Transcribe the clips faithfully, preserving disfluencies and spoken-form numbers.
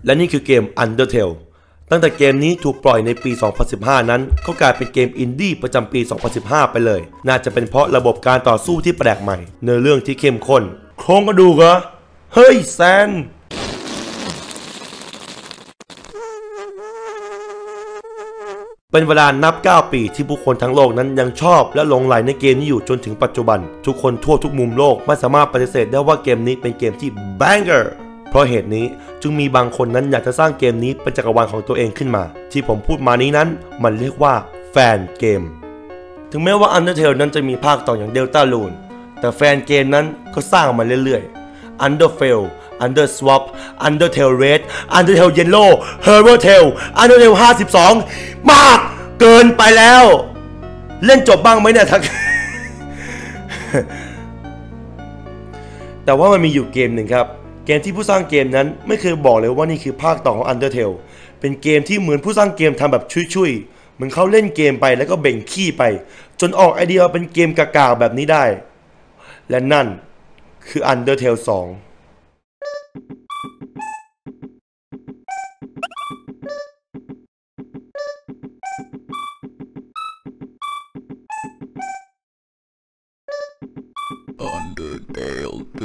และนี่คือเกม Undertale ตั้งแต่เกมนี้ถูกปล่อยในปี สองพันสิบห้า นั้นก็กลายเป็นเกมอินดี้ประจำปี สองพันสิบห้า ไปเลยน่าจะเป็นเพราะระบบการต่อสู้ที่แปลกใหม่เนื้อเรื่องที่เข้มข้นโครงกระดูกเหรอเฮ้ยแซนเป็นเวลานับเก้าปีที่ผู้คนทั้งโลกนั้นยังชอบและหลงใหลในเกมนี้อยู่จนถึงปัจจุบันทุกคนทั่วทุกมุมโลกไม่สามารถปฏิเสธได้ว่าเกมนี้เป็นเกมที่ banger เพราะเหตุนี้จึงมีบางคนนั้นอยากจะสร้างเกมนี้เป็นจักรวาลของตัวเองขึ้นมาที่ผมพูดมานี้นั้นมันเรียกว่าแฟนเกมถึงแม้ว่า Undertale นั้นจะมีภาคต่ออย่าง Deltarune แต่แฟนเกมนั้นก็สร้างมาเรื่อยๆ Underfell Underswap Undertale Red Undertale Yellow Herbertale Undertale ห้าสิบสองมากเกินไปแล้วเล่นจบบ้างไหมเนี่ยทัก แต่ว่ามันมีอยู่เกมหนึ่งครับเกมที่ผู้สร้างเกมนั้นไม่เคยบอกเลยว่านี่คือภาคต่อของ Undertale เป็นเกมที่เหมือนผู้สร้างเกมทำแบบชุยๆเหมือนเขาเล่นเกมไปแล้วก็เบ่งขี้ไปจนออกไอเดียเป็นเกมกากาแบบนี้ได้และนั่นคือ Undertale สอง Undertale ทู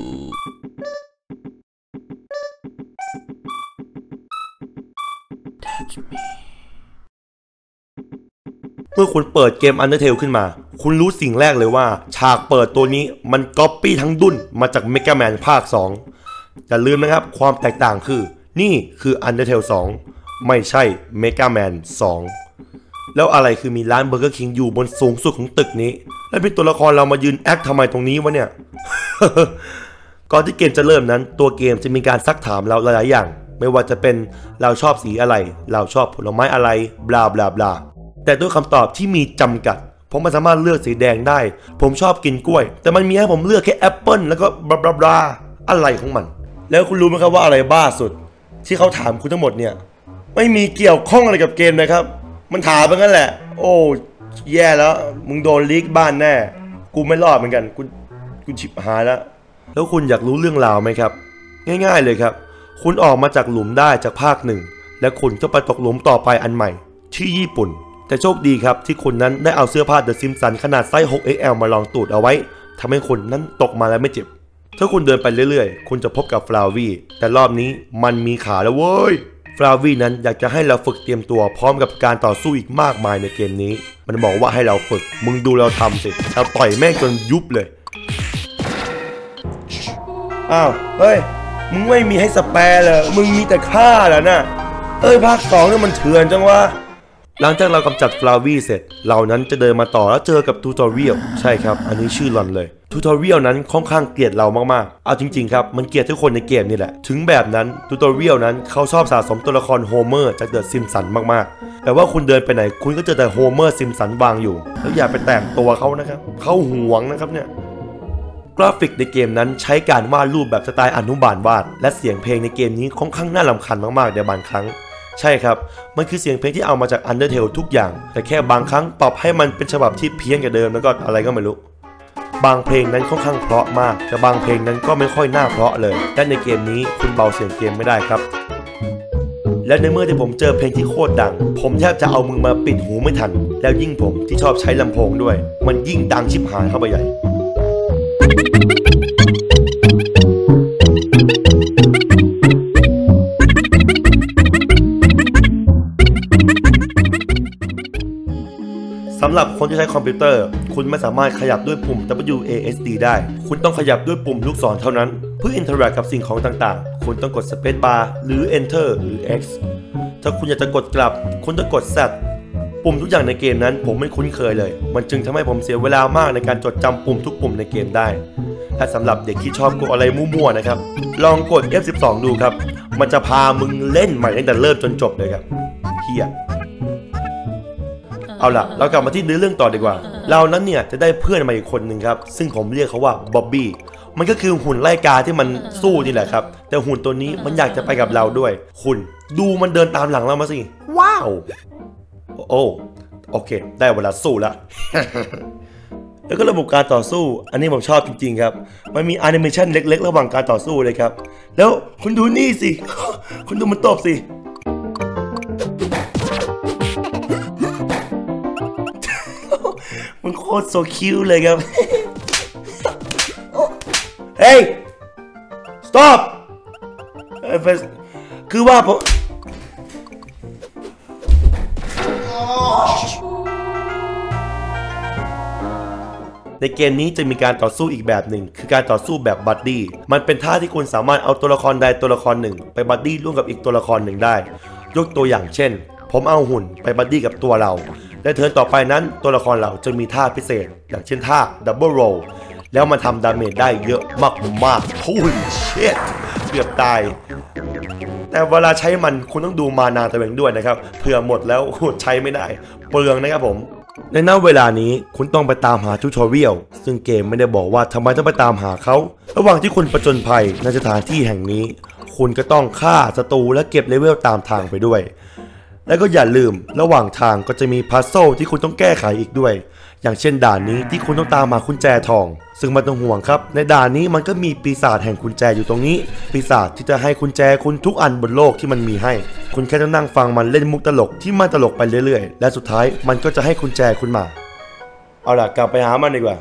Touch me เมื่อคุณเปิดเกม Undertale ขึ้นมาคุณรู้สิ่งแรกเลยว่าฉากเปิดตัวนี้มันก๊อปปี้ทั้งดุ้นมาจาก Mega Man ภาคสองอย่าลืมนะครับความแตกต่างคือนี่คือ Undertale สองไม่ใช่ Mega Man สองแล้วอะไรคือมีร้านเบอร์เกอร์คิงอยู่บนสูงสุดของตึกนี้และเป็นตัวละครเรามายืนแอคทำไมตรงนี้วะเนี่ย ก่อนที่เกมจะเริ่มนั้นตัวเกมจะมีการซักถามเราหลายๆอย่างไม่ว่าจะเป็นเราชอบสีอะไรเราชอบผลไม้อะไรบลาบลาบลาแต่ด้วยคำตอบที่มีจำกัดผมไม่สามารถเลือกสีแดงได้ผมชอบกินกล้วยแต่มันมีให้ผมเลือกแค่แอปเปิลแล้วก็บลาบลาบลาอะไรของมันแล้วคุณรู้ไหมครับว่าอะไรบ้าสุดที่เขาถามคุณทั้งหมดเนี่ยไม่มีเกี่ยวข้องอะไรกับเกมนะครับมันถามไปงั้นแหละโอ้แย่แล้วมึงโดนลีกบ้านแน่กูไม่รอดเหมือนกันกูกูฉิบหายแล้วแล้วคุณอยากรู้เรื่องราวไหมครับง่ายๆเลยครับคุณออกมาจากหลุมได้จากภาคหนึ่งและคุณก็ไปตกหลุมต่อไปอันใหม่ที่ญี่ปุ่นแต่โชคดีครับที่คุณนั้นได้เอาเสื้อผ้าเดอะซิมสันขนาดไซส์ หก เอ็กซ์ แอล มาลองตูดเอาไว้ทำให้คุณนั้นตกมาแล้วไม่เจ็บถ้าคุณเดินไปเรื่อยๆคุณจะพบกับฟลาวี่แต่รอบนี้มันมีขาแล้วเว้ยฟลาวี่นั้นอยากจะให้เราฝึกเตรียมตัวพร้อมกับการต่อสู้อีกมากมายในเกมนี้มันบอกว่าให้เราฝึกมึงดูเราทำสิเราต่อยแม่งจนยุบเลยอ้าวเฮ้ยมึงไม่มีให้สแปร์เลยมึงมีแต่ฆ่าแล้วนะเอ้ยภาคสองนี่มันเถื่อนจังวะหลังจากเรากำจัดฟลาวี่เสร็จเรานั้นจะเดินมาต่อแล้วเจอกับทูตอเรียลใช่ครับอันนี้ชื่อหล่อนเลยทูตอเรียลนั้นค่อนข้างเกลียดเรามากๆเอาจริงๆครับมันเกลียดทุกคนในเกมนี่แหละถึงแบบนั้นทูตอเรียลนั้นเขาชอบสะสมตัวละครโฮเมอร์จากเดอะซิมสันมากๆแต่ว่าคุณเดินไปไหนคุณก็เจอแต่โฮเมอร์ซิมสันวางอยู่แล้วอย่าไปแตะตัวเขานะครับเขาหวงนะครับเนี่ยกราฟิกในเกมนั้นใช้การวาดรูปแบบสไตล์อนุบาลวาดและเสียงเพลงในเกมนี้ค่อนข้างน่ารำคาญมากๆในบางครั้งใช่ครับมันคือเสียงเพลงที่เอามาจาก Undertale ทุกอย่างแต่แค่บางครั้งปรับให้มันเป็นฉบับที่เพี้ยนกว่าเดิมแล้วก็อะไรก็ไม่รู้บางเพลงนั้นค่อนข้างเพราะมากแต่บางเพลงนั้นก็ไม่ค่อยน่าเพราะเลยและในเกมนี้คุณเบาเสียงเกมไม่ได้ครับและในเมื่อที่ผมเจอเพลงที่โคตรดังผมแทบจะเอามือมาปิดหูไม่ทันแล้วยิ่งผมที่ชอบใช้ลำโพงด้วยมันยิ่งดังชิบหายเข้าไปใหญ่สำหรับคนที่ใช้คอมพิวเตอร์คุณไม่สามารถขยับด้วยปุ่ม ดับเบิลยู เอ เอส ดี ได้คุณต้องขยับด้วยปุ่มลูกศรเท่านั้นเพื่ออินเทอร์แอคกับสิ่งของต่างๆคุณต้องกด Space Bar หรือ Enter หรือ X ถ้าคุณอยากจะกดกลับคุณต้องกด Z ปุ่มทุกอย่างในเกมนั้นผมไม่คุ้นเคยเลยมันจึงทำให้ผมเสียเวลามากในการจดจำปุ่มทุกปุ่มในเกมได้และสำหรับเด็กที่ชอบกดอะไรมั่วๆนะครับลองกด เอฟ สิบสอง ดูครับมันจะพามึงเล่นใหม่ตั้งแต่เริ่มจนจบเลยครับเฮียเอาล่ะเรากลับมาที่เนื้อเรื่องต่อดีกว่าเรานั้นเนี่ยจะได้เพื่อนมาอีกคนหนึ่งครับซึ่งผมเรียกเขาว่าบ๊อบบี้มันก็คือหุ่นไล่กาที่มันสู้นี่แหละครับแต่หุ่นตัวนี้มันอยากจะไปกับเราด้วยคุณดูมันเดินตามหลังเรามาสิว้าวโอ้โอเคได้เวลาสู้แล้ว แล้วก็ระบบการต่อสู้อันนี้ผมชอบจริงๆครับมันมีแอนิเมชันเล็กๆระหว่างการต่อสู้เลยครับแล้วคุณดูนี่สิคุณดูมันตบสิมันโคตรโซคิวเลยครับ เฮ้ย stop คือว่าผมในเกมนี้จะมีการต่อสู้อีกแบบหนึ่งคือการต่อสู้แบบบัดดี้มันเป็นท่าที่คุณสามารถเอาตัวละครใดตัวละครหนึ่งไปบัดดี้ร่วมกับอีกตัวละครหนึ่งได้ยกตัวอย่างเช่นผมเอาหุ่นไปบัดดี้กับตัวเราและเทิร์นต่อไปนั้นตัวละครเราจะมีท่าพิเศษอย่างเช่นท่าดับเบิลโรลแล้วมันทำดาเมจได้เยอะมากๆ Holy shit เกือบตายแต่เวลาใช้มันคุณต้องดูมานาตัวเองด้วยนะครับเผื่อหมดแล้วใช้ไม่ได้เปลืองนะครับผมในณเวลานี้คุณต้องไปตามหาทูทอเรียลซึ่งเกมไม่ได้บอกว่าทำไมต้องไปตามหาเขาระหว่างที่คุณประจนภัยในสถานที่แห่งนี้คุณก็ต้องฆ่าศัตรูและเก็บเลเวลตามทางไปด้วยและก็อย่าลืมระหว่างทางก็จะมีพัซโซลที่คุณต้องแก้ไขอีกด้วยอย่างเช่นด่านนี้ที่คุณต้องตามหากุญแจทองซึ่งไม่ต้องห่วงครับในด่านนี้มันก็มีปีศาจแห่งกุญแจอยู่ตรงนี้ปีศาจที่จะให้กุญแจคุณทุกอันบนโลกที่มันมีให้คุณแค่ต้องนั่งฟังมันเล่นมุกตลกที่มันตลกไปเรื่อยๆและสุดท้ายมันก็จะให้กุญแจคุณมาเอาล่ะกลับไปหามันดีกว่า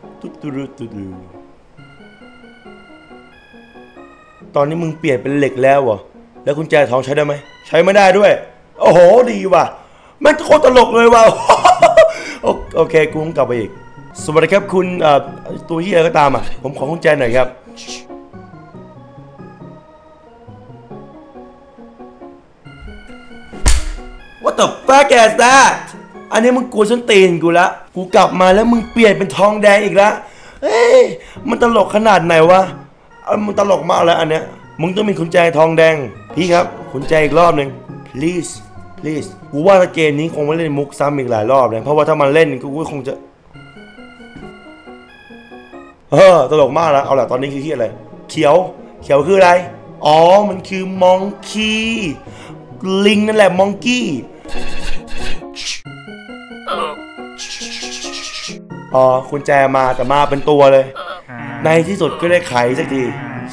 ตอนนี้มึงเปลี่ยนเป็นเหล็กแล้วเหรอแล้วกุญแจทองใช้ได้ไหมใช้ไม่ได้ด้วยโอ้โหดีว่ะมันโคตรตลกเลยว่ะ โอเคกูต้องกลับไปอีกสวัสดีครับคุณตัวเหี้ยก็ตามอ่ะผมขอกุญแจหน่อยครับWhat the fuck is that อันนี้มึงกลัวฉันตีนกูละกูกลับมาแล้วมึงเปลี่ยนเป็นทองแดงอีกละเฮ้ยมันตลกขนาดไหนวะมันตลกมากแล้วอันเนี้ยมึงต้องมีกุญแจทองแดงพี่ครับกุญแจอีกรอบหนึ่ง please please กูว่าเกมนี้คงไม่เล่นมุกซ้ำอีกหลายรอบเลยเพราะว่าถ้ามันเล่นกูคงจะเออตลกมากแล้วเอาล่ะตอนนี้คือที่อะไรเขียวเขียวคืออะไรอ๋อมันคือมองคีลิงนั่นแหละมองกี้อ๋อคุณแจมาแต่มาเป็นตัวเลยในที่สุดก็ได้ไขสักที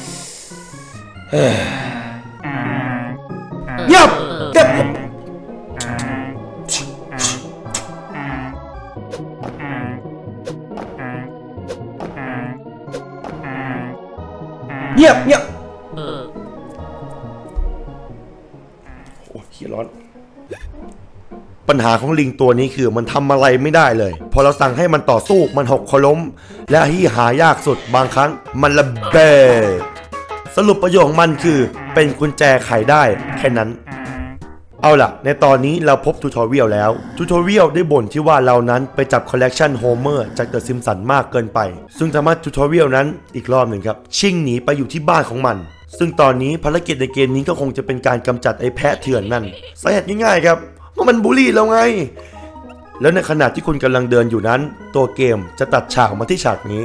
เงียบเก็บเงียบเงียบโอ้ยขี้ร้อนปัญหาของลิงตัวนี้คือมันทำอะไรไม่ได้เลยพอเราสั่งให้มันต่อสู้มันหกล้มและที่หายากสุดบางครั้งมันระเบิดสรุปประโยชน์ของมันคือเป็นกุญแจไขได้แค่นั้นเอาล่ะในตอนนี้เราพบทูทอเรียลแล้วทูทอเรียลได้บ่นที่ว่าเรานั้นไปจับคอลเลกชันโฮเมอร์จากเดอะซิมสันมากเกินไปซึ่งทำให้ทูทอเรียลนั้นอีกรอบหนึ่งครับชิ่งหนีไปอยู่ที่บ้านของมันซึ่งตอนนี้ภารกิจในเกมนี้ก็คงจะเป็นการกำจัดไอ้แพะเถื่อนนั่นสาเหตุง่ายๆครับว่ามันบูลลี่เราไงแล้วในขณะที่คุณกำลังเดินอยู่นั้นตัวเกมจะตัดฉากมาที่ฉากนี้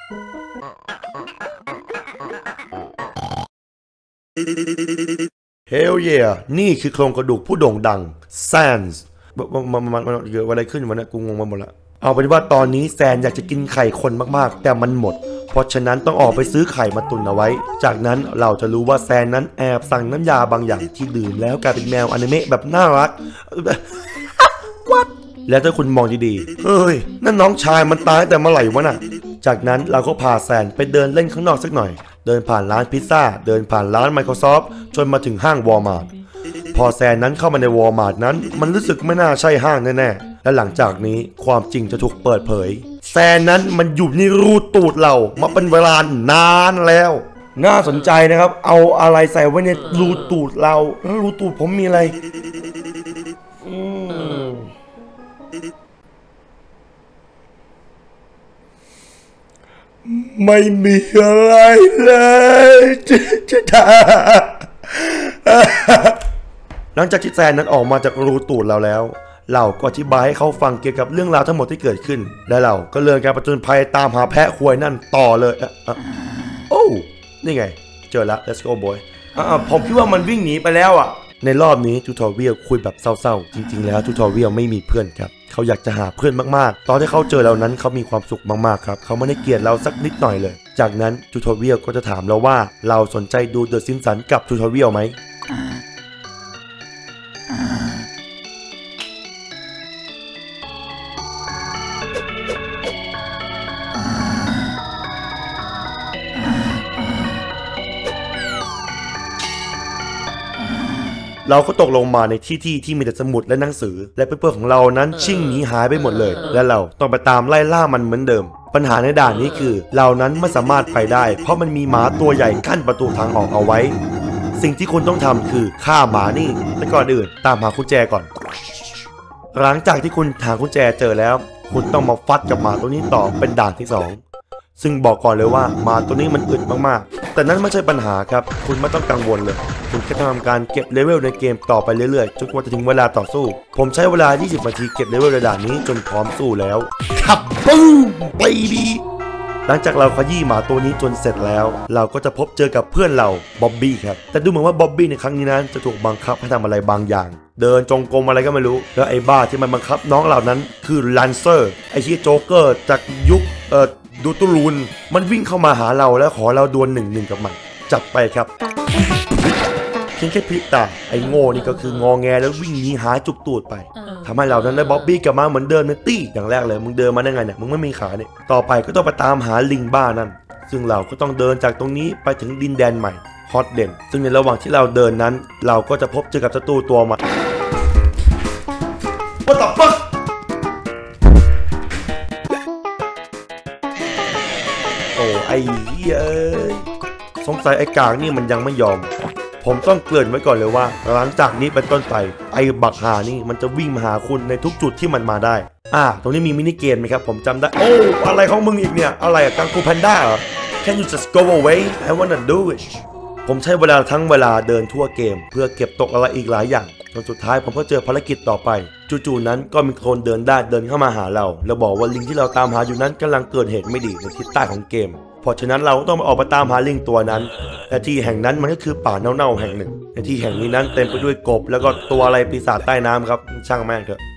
เฮลเย่นี่คือโครงกระดูกผู้โด่งดังแซนส์มันมันมันเกิดอะไรขึ้นวะเนี่ยกูงงมาหมดละเอาเป็นว่าตอนนี้แซนอยากจะกินไข่คนมากๆแต่มันหมดเพราะฉะนั้นต้องออกไปซื้อไข่มาตุนเอาไว้จากนั้นเราจะรู้ว่าแซนนั้นแอบสั่งน้ำยาบางอย่างที่ดื่มแล้วกลายเป็นแมวอนิเมะแบบน่ารัก What แล้วถ้าคุณมองดีๆเฮ้ยนั่นน้องชายมันตายแต่เมื่อไหร่วะน่ะจากนั้นเราก็พาแซนไปเดินเล่นข้างนอกสักหน่อยเดินผ่านร้านพิซซ่าเดินผ่านร้าน Microsoft จนมาถึงห้างวอลมาร์ทพอแซนนั้นเข้ามาในวอลมาร์ทนั้นมันรู้สึกไม่น่าใช่ห้างแน่ๆและหลังจากนี้ความจริงจะถูกเปิดเผยแซนนั้นมันอยู่ในรูตูดเรามาเป็นเวลานานแล้วน่าสนใจนะครับเอาอะไรใส่ไว้ในรูตูดเราแล้วรูตูดผมมีอะไรอืมไม่มีอะไรเลยจ้าหลังจากที่แซนนั้นออกมาจากรูตูดเราแล้วเราก็อธิบายให้เขาฟังเกี่ยวกับเรื่องราวทั้งหมดที่เกิดขึ้นและเราก็เริ่มการผจญภัยตามหาแพะควายนั่นต่อเลยโอ้นี่ไงเจอแล้ว let's go boy อ่าผมคิดว่ามันวิ่งหนีไปแล้วอ่ะในรอบนี้ทูทอเรียลคุยแบบเศร้าๆจริงๆแล้วทูทอเรียลไม่มีเพื่อนครับเขาอยากจะหาเพื่อนมากๆตอนที่เขาเจอเรานั้นเขามีความสุขมากๆครับเขาไม่ได้เกลียดเราสักนิดหน่อยเลยจากนั้นทูทอเรียลก็จะถามเราว่าเราสนใจดูเดอะซิมสันกับทูทอเรียลไหมเราก็ตกลงมาในที่ที่ที่มีแต่สมุดและหนังสือและเพื่อนๆของเรานั้นชิ่งหนีหายไปหมดเลยและเราต้องไปตามไล่ล่ามันเหมือนเดิมปัญหาในด่านนี้คือเรานั้นไม่สามารถไปได้เพราะมันมีหมาตัวใหญ่กั้นประตูทางออกเอาไว้สิ่งที่คุณต้องทำคือฆ่าหมานี่แต่ก่อนอื่นตามหากุญแจก่อนหลังจากที่คุณหากุญแจเจอแล้วคุณต้องมาฟัดกับหมาตัวนี้ต่อเป็นด่านที่สองซึ่งบอกก่อนเลยว่าหมาตัวนี้มันอึดมากๆแต่นั้นไม่ใช่ปัญหาครับคุณไม่ต้องกังวลเลยคุณแค่ทำการเก็บเลเวลในเกมต่อไปเรื่อยๆจนกว่าจะถึงเวลาต่อสู้ผมใช้เวลายี่สิบนาทีเก็บเลเวลในด่านนี้จนพร้อมสู้แล้วขับปุ้มไปดีหลังจากเราขยี้หมาตัวนี้จนเสร็จแล้วเราก็จะพบเจอกับเพื่อนเราบ๊อบบี้ครับแต่ดูเหมือนว่าบ๊อบบี้ในครั้งนี้นั้นจะถูกบังคับให้ทำอะไรบางอย่างเดินจงกรมอะไรก็ไม่รู้แล้วไอ้บ้าที่มันบังคับน้องเหล่านั้นคือลันเซอร์ไอ้ที่โจ๊กเกอร์จากยุคเอ่อดูตูรูนมันวิ่งเข้ามาหาเราแล้วขอเราดวลหนึ่งหนึ่งกับมันจับไปครับเพียงแค่พริบตาไอ้โง่นี่ก็คืองอแงแล้ววิ่งหนีหายจุกตูดไปทำให้เรานั้นได้บ๊อบบี้กลับมาเหมือนเดิมในตี้อย่างแรกเลยมึงเดินมาได้ไงเนี่ยมึงไม่มีขาเนี่ยต่อไปก็ต้องไปตามหาลิงบ้านั่นซึ่งเราก็ต้องเดินจากตรงนี้ไปถึงดินแดนใหม่ฮอตเดนซึ่งในระหว่างที่เราเดินนั้นเราก็จะพบเจอกับศัตรูตัวใหม่ What the fuckโอ้ไอ้เหี้ยสงสัยไอ้กางนี่มันยังไม่ยอมผมต้องเกริ่นไว้ก่อนเลยว่าหลังจากนี้เป็นต้นไปไอ้บักหานี่มันจะวิ่งมาหาคุณในทุกจุดที่มันมาได้อ่าตรงนี้มีมินิเกมไหมครับผมจำได้โอ้อะไรของมึงอีกเนี่ยอะไรอะกังฟูแพนด้าเหรอ Can you just go away I wanna do it ผมใช้เวลาทั้งเวลาเดินทั่วเกมเพื่อเก็บตกอะไรอีกหลายอย่างจนสุดท้ายผมก็เจอภารกิจต่อไปจู่ๆนั้นก็มีคนเดินได้เดินเข้ามาหาเราแล้วบอกว่าลิงที่เราตามหาอยู่นั้นกำลังเกิดเหตุไม่ดีในทิศใต้ของเกมเพราะฉะนั้นเราต้องออกมาตามหาลิงตัวนั้นและที่แห่งนั้นมันก็คือป่าเน่าๆแห่งหนึ่งในที่แห่งนี้นั้นเต็มไปด้วยกบแล้วก็ตัวอะไรปีศาจใต้น้ำครับช่างแม่งเถอะ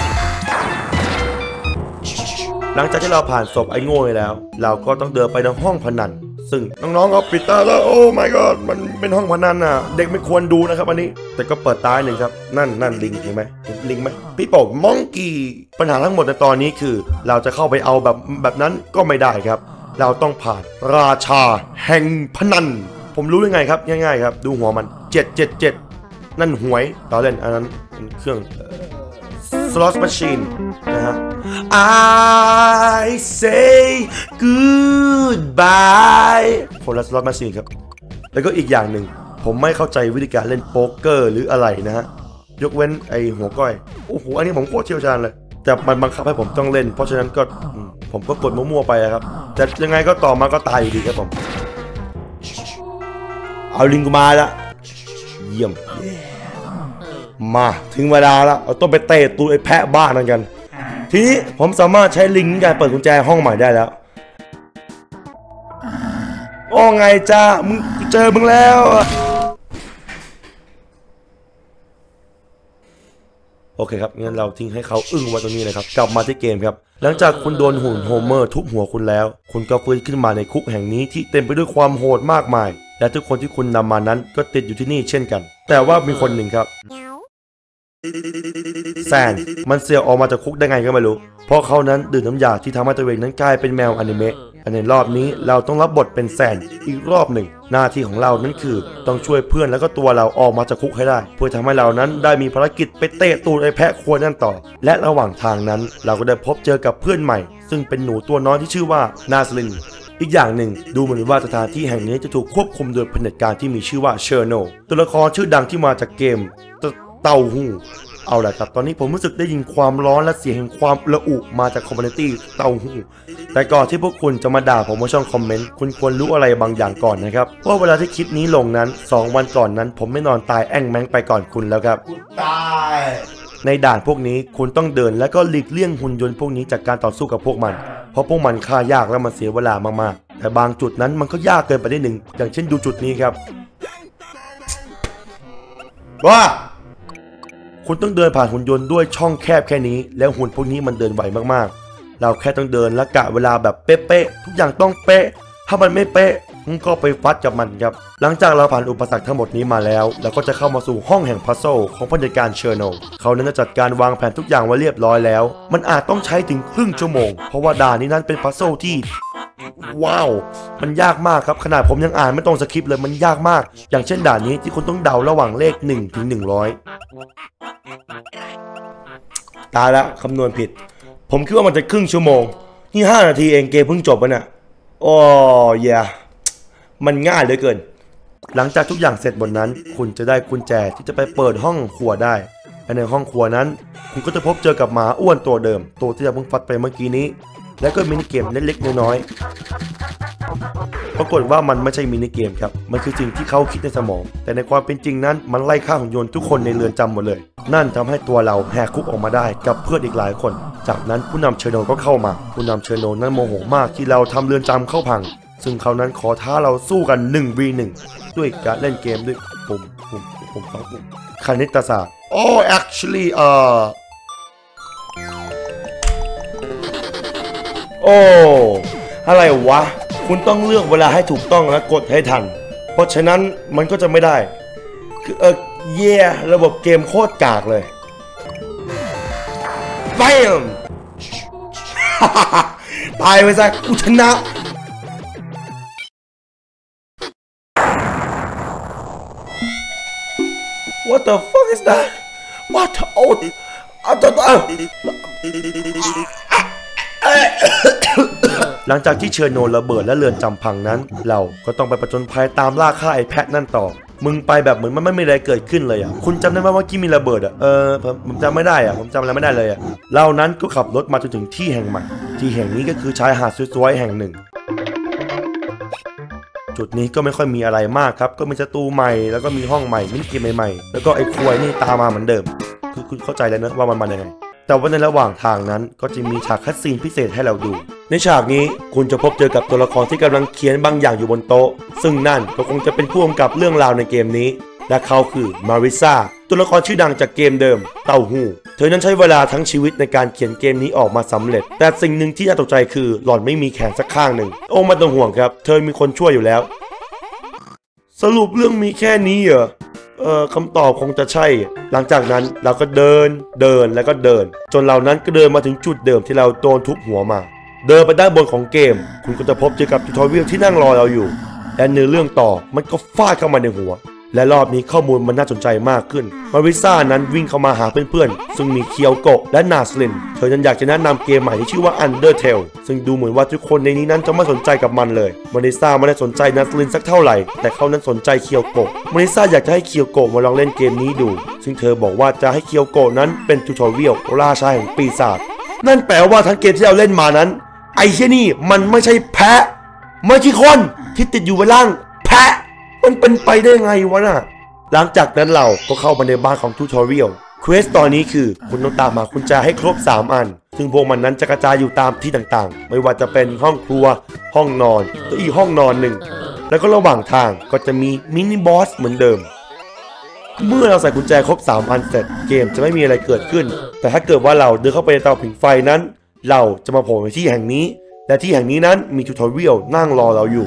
หลังจากที่เราผ่านศพไอ้โง่ไปแล้วเราก็ต้องเดินไปในห้องพนันซึ่งน้องๆเขาปิดตาแล้วโอ้ my god มันเป็นห้องพนันน่ะเด็กไม่ควรดูนะครับอันนี้แต่ก็เปิดตาหนึ่งครับนั่นนั่นลิงเห็นไหมลิงไหมพี่โป่งมองกี้ปัญหาทั้งหมดในตอนนี้คือเราจะเข้าไปเอาแบบแบบนั้นก็ไม่ได้ครับเราต้องผ่านราชาแห่งพนันผมรู้ยังไงครับง่ายๆครับดูหัวมันเจ็ด เจ็ด เจ็ดนั่นหวยต่อเล่นอันนั้นเป็นเครื่อง slot machine นะฮะ I say goodbye คนละ slot machine ครับแล้วก็อีกอย่างหนึ่งผมไม่เข้าใจวิธีการเล่นโป๊กเกอร์หรืออะไรนะฮะยกเว้นไอหัวก้อยโอ้โหอันนี้ผมโคตรเชี่ยวชาญเลยแต่มันบังคับให้ผมต้องเล่นเพราะฉะนั้นก็ผมก็กดมั่วๆไปครับแต่ยังไงก็ต่อมาก็ตายอยู่ดีครับผมเอาลิงกูมาละเยี่ยมมาถึงเวลาแล้วเราต้องไปเตะตูไอ้แพะบ้านั่นกันทีนี้ผมสามารถใช้ลิงในการเปิดกุญแจห้องใหม่ได้แล้วโอ้ไงจ้ามึงเจอมึงแล้วโอเคครับงั้นเราทิ้งให้เขาอึ้งไว้ตรงนี้เลยครับกลับมาที่เกมครับหลังจากคุณโดนหุ่นโฮเมอร์ทุบหัวคุณแล้วคุณก็ฟื้นขึ้นมาในคุกแห่งนี้ที่เต็มไปด้วยความโหดมากมายและทุกคนที่คุณนำมานั้นก็ติดอยู่ที่นี่เช่นกันแต่ว่ามีคนหนึ่งครับแซนมันเสียออกมาจากคุกได้ไงก็ไม่รู้เพราะเขานั้นดื่มน้ำยาที่ทำให้ตัวเองนั้นกลายเป็นแมวอนิเมะอันในรอบนี้เราต้องรับบทเป็นแซนอีกรอบหนึ่งหน้าที่ของเรานั้นคือต้องช่วยเพื่อนแล้วก็ตัวเราออกมาจากคุกให้ได้เพื่อทำให้เรานั้นได้มีภารกิจไปเตะตูดไอ้แพะควรนั่นต่อและระหว่างทางนั้นเราก็ได้พบเจอกับเพื่อนใหม่ซึ่งเป็นหนูตัวน้อยที่ชื่อว่านาสลินอีกอย่างหนึ่งดูเหมือนว่าสถานที่แห่งนี้จะถูกควบคุมโดยเผด็จการที่มีชื่อว่าเชอร์โนตัวละครชื่อดังที่มาจากเกมเต้าหู้เอาละครับตอนนี้ผมรู้สึกได้ยินความร้อนและเสียงแห่งความระอุมาจากคอมมูนิตี้เต้าหู้แต่ก่อนที่พวกคุณจะมาด่าผมบนช่องคอมเมนต์คุณควรรู้อะไรบางอย่างก่อนนะครับเพราะเวลาที่คลิปนี้ลงนั้นสองวันก่อนนั้นผมไม่นอนตายแอ่งแมงไปก่อนคุณแล้วครับตายในด่านพวกนี้คุณต้องเดินและก็หลีกเลี่ยงหุ่นยนต์พวกนี้จากการต่อสู้กับพวกมันเพราะพวกมันฆ่ายากและมันเสียเวลามากๆแต่บางจุดนั้นมันก็ยากเกินไปนิดหนึ่งอย่างเช่นดูจุดนี้ครับว่าคุณต้องเดินผ่านหุ่นยนต์ด้วยช่องแคบแค่นี้แล้วหุ่นพวกนี้มันเดินไหวมากๆเราแค่ต้องเดินและกะเวลาแบบเป๊ะๆทุกอย่างต้องเป๊ะถ้ามันไม่เป๊ะมึงก็ไปฟัดกับมันครับหลังจากเราผ่านอุปสรรคทั้งหมดนี้มาแล้วเราก็จะเข้ามาสู่ห้องแห่งพัซเซิลของผู้จัดการเชอร์โนเขานั้นจะจัดการวางแผนทุกอย่างไว้เรียบร้อยแล้วมันอาจต้องใช้ถึงครึ่งชั่วโมงเพราะว่าด่านนี้นั้นเป็นพัซเซิลที่ว้าวมันยากมากครับขนาดผมยังอ่านไม่ตรงสคริปต์เลยมันยากมากอย่างเช่นด่านนี้ที่คุณต้องเดาระหว่างเลขหนึ่งถึงหนึ่งร้อยตายแล้วคำนวณผิดผมคิดว่ามันจะครึ่งชั่วโมงนี่ห้านาทีเองเกมเพิ่งจบไปน่ะโอ้ยมันง่ายเหลือเกินหลังจากทุกอย่างเสร็จบนนั้นคุณจะได้กุญแจที่จะไปเปิดห้องครัวได้และในห้องครัวนั้นคุณก็จะพบเจอกับหมาอ้วนตัวเดิมตัวที่เราเพิ่งฟัดไปเมื่อกี้นี้แล้วก็มินิเกมเล็กๆน้อยๆปรากฏว่ามันไม่ใช่มินิเกมครับมันคือสิ่งที่เขาคิดในสมองแต่ในความเป็นจริงนั้นมันไล่ฆ่าหุ่นยนต์ทุกคนในเรือนจำหมดเลยนั่นทำให้ตัวเราแหกคุกออกมาได้กับเพื่อนอีกหลายคนจากนั้นผู้นำเชอร์โนก็เข้ามาผู้นำเชอร์โนนั้นโมโหมากที่เราทำเรือนจำเข้าพังซึ่งเขานั้นขอท้าเราสู้กัน หนึ่ง วี หนึ่ง ด้วยการเล่นเกมด้วยปุ่มปุ่มปุ่มสองปุ่มคณิตศาสตร์ oh actually เอ่อโอ้อะไรวะคุณต้องเลือกเวลาให้ถูกต้องและกดให้ทันเพราะฉะนั้นมันก็จะไม่ได้คือเออเย่ระบบเกมโคตรกากเลยแบม ตายไปซะกูชนะWhat the fuck is that? What? Oh, I don't know. หลังจากที่เชอร์โนระเบิดและเรือนจำพังนั้นเราก็ต้องไปประจนภัยตามล่าฆ่าไอ้แพทนั่นต่อมึงไปแบบเหมือนมันไม่มีอะไรเกิดขึ้นเลยอ่ะคุณจำได้ไหมว่ากี้มีระเบิดอ่ะเออผมผมจำไม่ได้อ่ะผมจำอะไรไม่ได้เลยอ่ะเรานั้นก็ขับรถมาจนถึงที่แห่งใหม่ที่แห่งนี้ก็คือชายหาดสวยๆแห่งหนึ่งจุดนี้ก็ไม่ค่อยมีอะไรมากครับก็มีศัตรูใหม่แล้วก็มีห้องใหม่มินิเกมใหม่ๆแล้วก็ไอ้ควยนี่ตามมาเหมือนเดิมคือคุณเข้าใจแล้วนะว่ามันมาอย่างไงแต่ว่าในระหว่างทางนั้นก็จะมีฉากคัตซีนพิเศษให้เราดูในฉากนี้คุณจะพบเจอกับตัวละครที่กำลังเขียนบางอย่างอยู่บนโต๊ะซึ่งนั่นก็คงจะเป็นผู้กำกับเรื่องราวในเกมนี้และเขาคือมาริซาตัวละครชื่อดังจากเกมเดิมเต้าหู้เธอนั้นใช้เวลาทั้งชีวิตในการเขียนเกมนี้ออกมาสำเร็จแต่สิ่งหนึ่งที่น่าตกใจคือหล่อนไม่มีแขนสักข้างหนึ่งโอ้ไม่ต้องห่วงครับเธอมีคนช่วยอยู่แล้วสรุปเรื่องมีแค่นี้เหรอเออคำตอบคงจะใช่หลังจากนั้นเราก็เดินเดินแล้วก็เดินจนเรานั้นก็เดินมาถึงจุดเดิมที่เราโดนทุบหัวมาเดินไปด้านบนของเกมคุณก็จะพบเจอกับทูทอเรียลที่นั่งรอเราอยู่และเนื้อเรื่องต่อมันก็ฟาดเข้ามาในหัวและรอบนี้ข้อมูลมันน่าสนใจมากขึ้นมาริซ่านั้นวิ่งเข้ามาหาเพื่อนๆซึ่งมีเคียวโกะและนาสลินเธอนั้นอยากจะแนะนำเกมใหม่ที่ชื่อว่า Undertale ซึ่งดูเหมือนว่าทุกคนในนี้นั้นจะไม่สนใจกับมันเลยมาริซ่าไม่ได้สนใจนาสลินสักเท่าไหร่แต่เขานั้นสนใจเคียวโกะมาริซ่าอยากจะให้เคียวโกะมาลองเล่นเกมนี้ดูซึ่งเธอบอกว่าจะให้เคียวโกะนั้นเป็นทูทอเรียลราชาแห่งปีศาจนั่นแปลว่าทั้งเกมที่เราเล่นมานั้นไอ้เชี่ยนี่มันไม่ใช่แพะไม่ใช่คนที่ติดอยู่บนล่างแพะมันเป็นไปได้ไงวะน่ะหลังจากนั้นเราก็เข้ามาในบ้านของทูทอเรียลเควสตอนนี้คือคุณต้องตามหากุญแจให้ครบสามอันซึ่งพวกมันนั้นจะกระจายอยู่ตามที่ต่างๆไม่ว่าจะเป็นห้องครัวห้องนอนและอีกห้องนอนหนึ่งแล้วก็ระหว่างทางก็จะมีมินิบอสเหมือนเดิมเมื่อเราใส่กุญแจครบสามอันเสร็จเกมจะไม่มีอะไรเกิดขึ้นแต่ถ้าเกิดว่าเราเดินเข้าไปในเตาผิงไฟนั้นเราจะมาโผล่ในที่แห่งนี้และที่แห่งนี้นั้นมีทูทอเรียลนั่งรอเราอยู่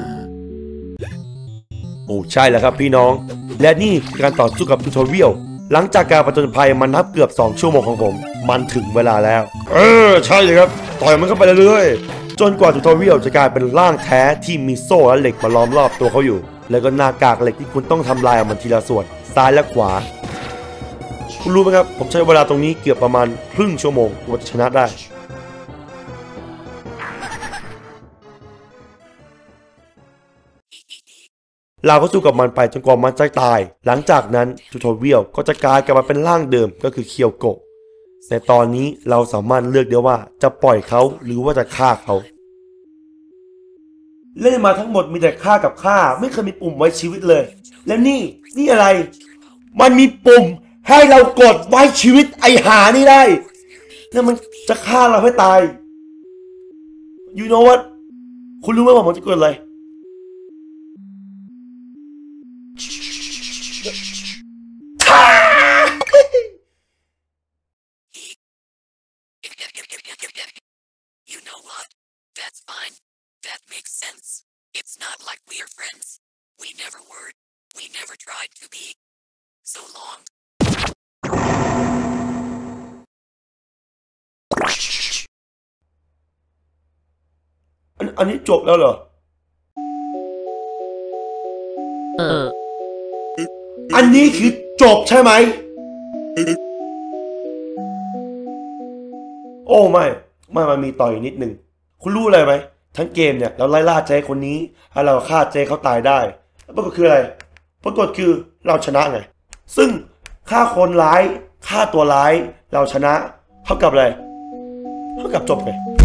โอ้ใช่แล้วครับพี่น้องและนี่คือการต่อสู้กับทูทอเรียลหลังจากการผจญภัยมันนับเกือบสองชั่วโมงของผมมันถึงเวลาแล้วเออใช่เลยครับต่อยมันเข้าไปเรื่อยๆจนกว่าทูทอเรียลจะกลายเป็นร่างแท้ที่มีโซ่และเหล็กมาล้อมรอบตัวเขาอยู่แล้วก็หน้ากากเหล็กที่คุณต้องทำลายมันทีละส่วนซ้ายและขวาคุณรู้ไหมครับผมใช้เวลาตรงนี้เกือบประมาณครึ่งชั่วโมงกว่าจะชนะได้เราก็สู้กับมันไปจนกว่ามันจะตายหลังจากนั้นทูทอเรียลก็จะกลายกลับมาเป็นร่างเดิมก็คือเคียวโกะในตอนนี้เราสามารถเลือกได้ว่าจะปล่อยเขาหรือว่าจะฆ่าเขาเล่นมาทั้งหมดมีแต่ฆ่ากับฆ่าไม่เคยมีปุ่มไว้ชีวิตเลยแล้วนี่นี่อะไรมันมีปุ่มให้เรากดไว้ชีวิตไอหานี่ได้แล้วมันจะฆ่าเราให้ตาย you know what คุณรู้ไหมว่ามันจะเกิดอะไร to be so long. อันอันนี้จบแล้วเหรอเอออันนี้คือจบใช่ไหม โอ้ไม่ไม่มันมีต่ออีกนิดหนึ่งคุณรู้อะไรไหมทั้งเกมเนี่ยเราไล่ล่าเจ๊คนนี้ให้เราฆ่าเจ๊เขาตายได้แล้วปรากฏคืออะไรปรากฏคือเราชนะไงซึ่งฆ่าคนร้ายฆ่าตัวร้ายเราชนะเท่ากับอะไรเท่ากับจบไง